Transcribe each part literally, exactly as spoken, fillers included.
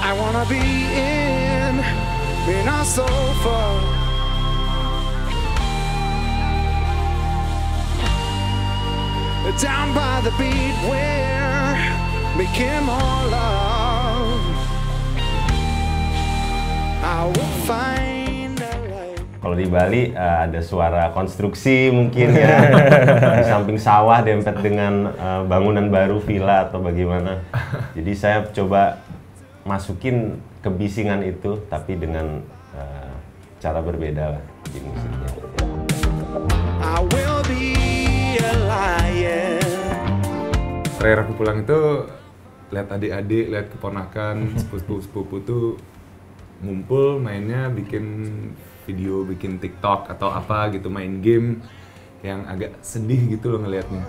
I wanna be in, in a sofa. Down by the beat where making more love. I will find a light. Kalau di Bali uh, ada suara konstruksi mungkin ya. Di samping sawah dempet dengan uh, bangunan baru villa atau bagaimana. Jadi saya coba masukin kebisingan itu tapi dengan uh, cara berbeda lah di musiknya. I will be a lion. Terakhir aku pulang itu lihat adik-adik, lihat keponakan, sepupu-sepupu tuh ngumpul mainnya bikin video, bikin TikTok atau apa gitu, main game yang agak sedih gitu loh ngelihatnya.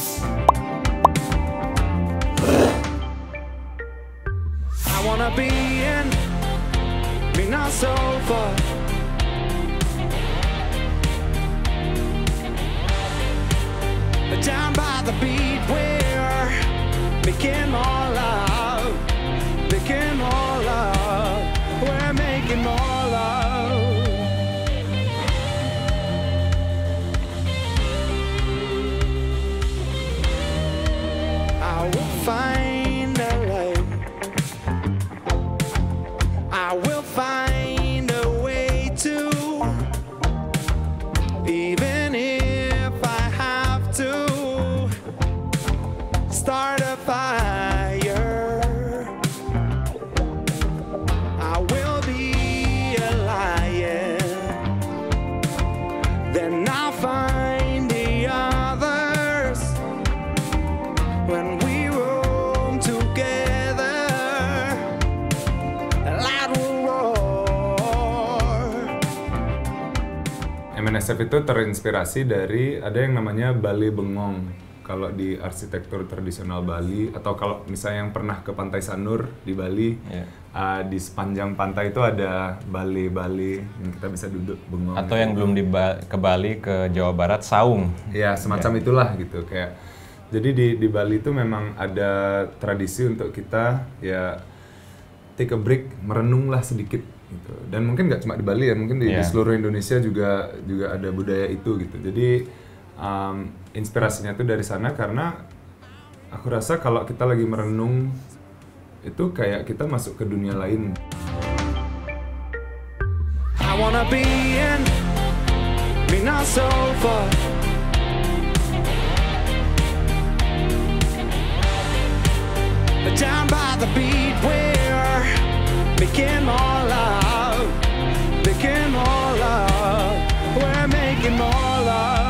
I wanna be in, in a sofa. Down by the beat where making more love, making more love, we're making more love. I will find a light. I will find a way to, even if I have to start a fire. I will be a lion. Then I'll find the others when we roam together. The light will roar. M N S F itu terinspirasi dari ada yang namanya Bale Bengong. Kalau di arsitektur tradisional Bali atau kalau misalnya yang pernah ke Pantai Sanur di Bali, yeah. uh, di sepanjang pantai itu ada bale-bale yang kita bisa duduk bengong. Atau gitu. yang belum di ba- ke Bali, ke Jawa Barat, saung. Ya semacam yeah. itulah gitu kayak. Jadi di di Bali itu memang ada tradisi untuk kita ya take a break, merenunglah sedikit gitu. Dan mungkin nggak cuma di Bali ya, mungkin di, yeah. di seluruh Indonesia juga juga ada budaya itu gitu. Jadi Um, inspirasinya tuh dari sana karena aku rasa kalau kita lagi merenung itu kayak kita masuk ke dunia lain. I wanna be in, in a sofa. Down by the beat where making more love, making more love, we're making more love.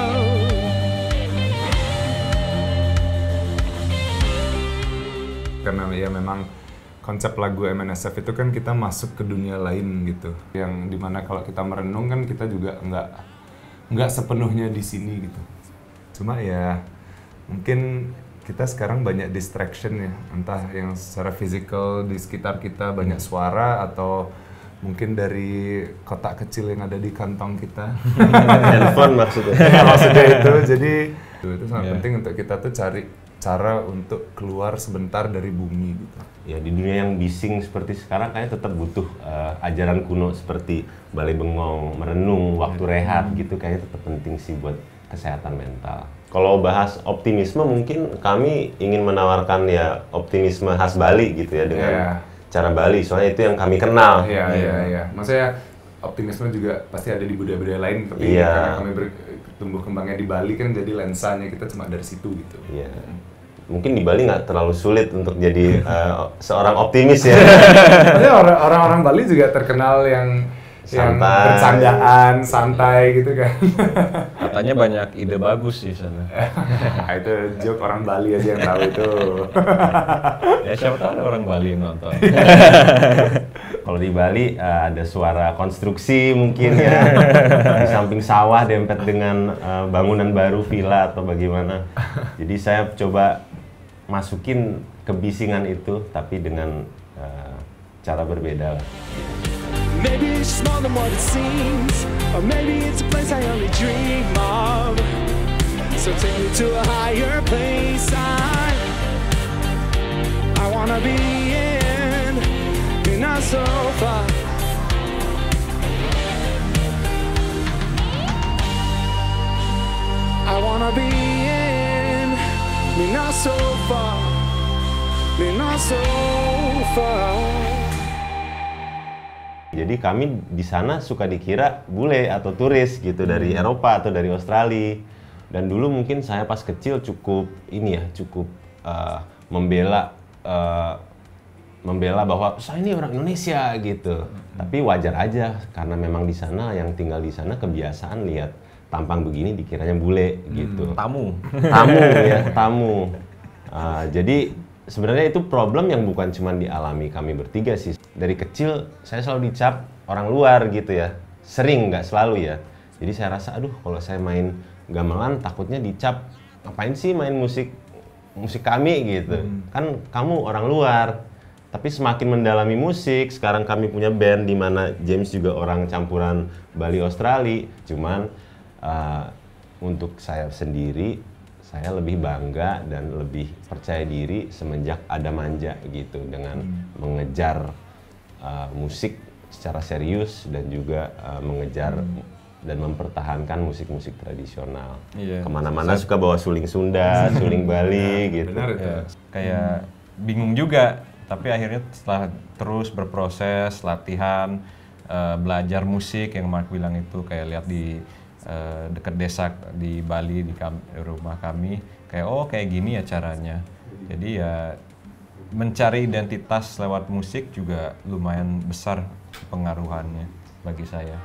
Karena ya memang konsep lagu M N S F itu kan kita masuk ke dunia lain gitu, yang dimana kalau kita merenung kan kita juga nggak nggak sepenuhnya di sini gitu. Cuma ya mungkin kita sekarang banyak distraction ya, entah yang secara fisikal di sekitar kita banyak suara atau mungkin dari kotak kecil yang ada di kantong kita. Handphone maksudnya. Ya, maksudnya itu, jadi itu sangat yeah. penting untuk kita tuh cari cara untuk keluar sebentar dari bumi gitu. Ya di dunia yang bising seperti sekarang kayaknya tetap butuh uh, ajaran kuno seperti Bale Bengong, merenung, waktu rehat gitu kayaknya tetap penting sih buat kesehatan mental. Kalau bahas optimisme mungkin kami ingin menawarkan ya optimisme khas Bali gitu ya dengan yeah. cara Bali, soalnya itu yang kami kenal. Iya, iya, iya. Maksudnya optimisme juga pasti ada di budaya-budaya lain, tapi yeah. karena kami bertumbuh kembangnya di Bali kan jadi lensanya kita cuma dari situ gitu. Iya. Yeah. Mungkin di Bali nggak terlalu sulit untuk jadi uh, seorang optimis ya. Orang-orang Bali juga terkenal yang yang bercandaan, santai gitu kan. Katanya banyak ide bagus di sana. Itu joke orang Bali aja yang tahu itu. Ya siapa tahu ada orang Bali yang nonton. Kalau di Bali uh, ada suara konstruksi mungkin ya. Di samping sawah dempet dengan uh, bangunan baru villa atau bagaimana. Jadi saya coba masukin kebisingan itu tapi dengan uh, cara berbeda lah. Maybe it's more than what it seems, or maybe it's a place I only dream of. So take me to a higher place. I, I wanna be in, in not so far. I wanna be in, me not so far, me not so far. Jadi kami di sana suka dikira bule atau turis gitu dari Eropa atau dari Australia. Dan dulu mungkin saya pas kecil cukup ini ya, cukup uh, membela uh, membela bahwa saya ini orang Indonesia gitu. Tapi wajar aja karena memang di sana yang tinggal di sana kebiasaan lihat tampang begini dikiranya bule gitu. Tamu. Tamu ya, tamu. Uh, jadi sebenarnya itu problem yang bukan cuma dialami kami bertiga sih. Dari kecil saya selalu dicap orang luar gitu ya. Sering, nggak selalu ya. Jadi saya rasa, aduh kalau saya main gamelan takutnya dicap, ngapain sih main musik musik kami gitu. Hmm. Kan kamu orang luar. Tapi semakin mendalami musik, sekarang kami punya band di mana James juga orang campuran Bali Australia. Cuman uh, untuk saya sendiri, saya lebih bangga dan lebih percaya diri semenjak ada Manja gitu dengan hmm. mengejar uh, musik secara serius dan juga uh, mengejar hmm. dan mempertahankan musik-musik tradisional. Iya. Kemana-mana suka bawa suling Sunda, suling Bali ya, gitu. Benar itu. Ya, kayak hmm. bingung juga, tapi akhirnya setelah terus berproses, latihan, uh, belajar musik yang Mark bilang itu, kayak lihat di Uh, dekat desa di Bali di kam- rumah kami, kayak oh kayak gini ya caranya. Jadi ya mencari identitas lewat musik juga lumayan besar pengaruhannya bagi saya.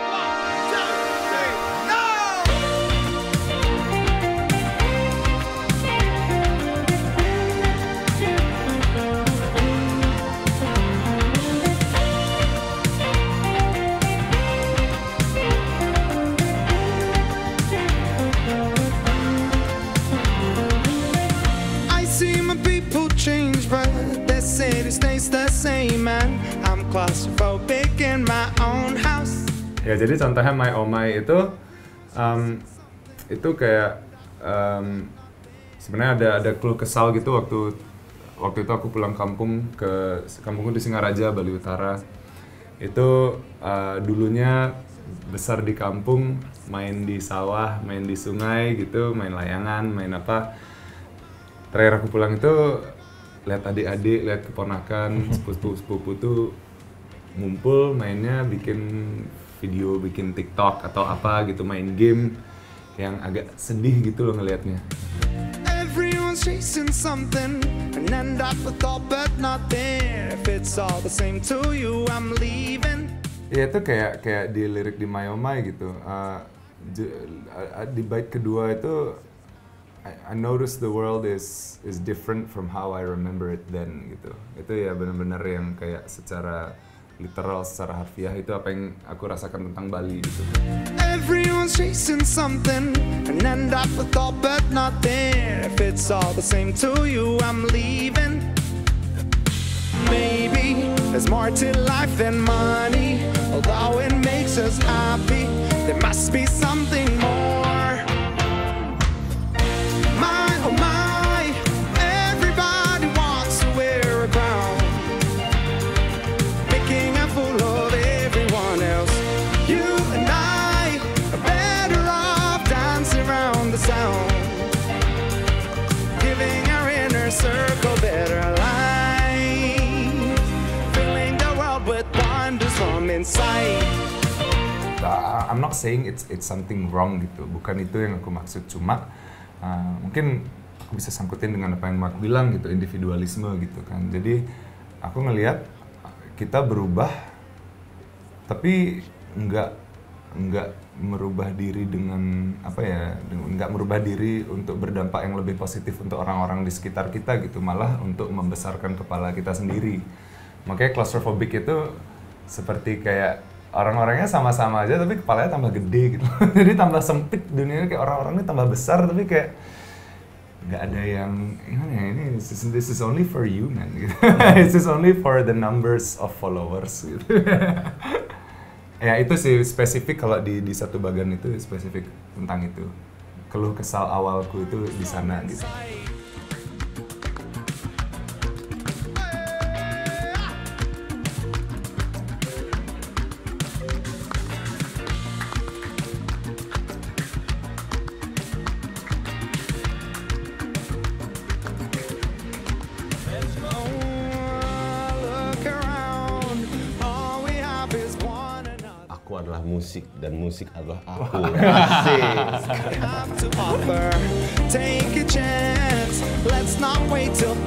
Change, but they say it stays the same, and I'm claustrophobic in my own house. Ya jadi contohnya My Oh My itu, um, itu kayak um, sebenarnya ada ada keluh kesal gitu waktu waktu itu aku pulang kampung ke kampungku di Singaraja, Bali Utara. Itu uh, dulunya besar di kampung, main di sawah, main di sungai gitu, main layangan, main apa. Terakhir aku pulang itu lihat adik-adik, lihat keponakan, sepupu-sepupu tuh ngumpul mainnya, bikin video, bikin TikTok atau apa gitu, main game yang agak sedih gitu loh ngelihatnya. Everyone's chasing something and end up with all but nothing. If it's all the same to you, I'm leaving. Ya itu kayak kayak di lirik di My Oh My gitu. Uh, di, uh, di bait kedua itu I notice the world is is different from how I remember it then gitu. Itu ya benar-benar yang kayak secara literal, secara harfiah itu apa yang aku rasakan tentang Bali gitu. Everyone's chasing something and end up with all but nothing. If it's all the same to you, I'm leaving. Maybe there's more to life than money. Although it makes us happy, there must be something more. Circle better life, filling the world with wonders from inside. I'm not saying it's it's something wrong gitu, bukan itu yang aku maksud, cuma uh, mungkin aku bisa sangkutin dengan apa yang Mark bilang gitu, individualisme gitu kan. Jadi aku ngelihat kita berubah, tapi nggak nggak merubah diri dengan apa ya, nggak merubah diri untuk berdampak yang lebih positif untuk orang-orang di sekitar kita gitu, malah untuk membesarkan kepala kita sendiri. Makanya claustrophobic itu seperti kayak orang-orangnya sama-sama aja tapi kepalanya tambah gede gitu. Jadi tambah sempit dunianya, kayak orang-orangnya tambah besar tapi kayak nggak ada yang gimana ya, ini this is, this is only for you man gitu. This is only for the numbers of followers gitu. Ya itu sih spesifik, kalau di di satu bagian itu spesifik tentang itu. Keluh kesal awalku itu di sana gitu. musik dan musik adalah aku. Asik. Have to offer. Take a chance. Let's not wait till